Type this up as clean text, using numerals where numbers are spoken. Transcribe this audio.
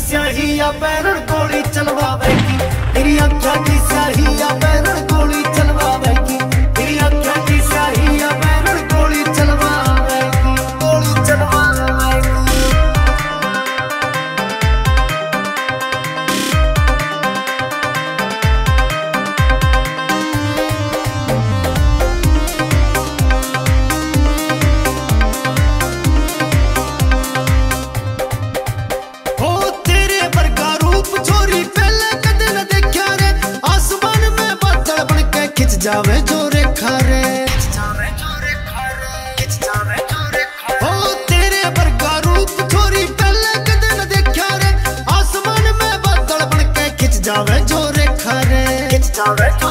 स्याही या पैरण गोली चलवावेगी, तेरी अखियां की स्याही या पैरण गोली चलवावेगी, तेरी अखियां की स्याही या पैरण गोली चलवावेगी, गोली चलवावेगी। जावे जो रेखा रे, ओ तेरे वर्गा रूप छोरी पहले कदे न देखा रे, आसमान में बादल बन के खिंच जावे जो रेखा रे, खिंच जावे।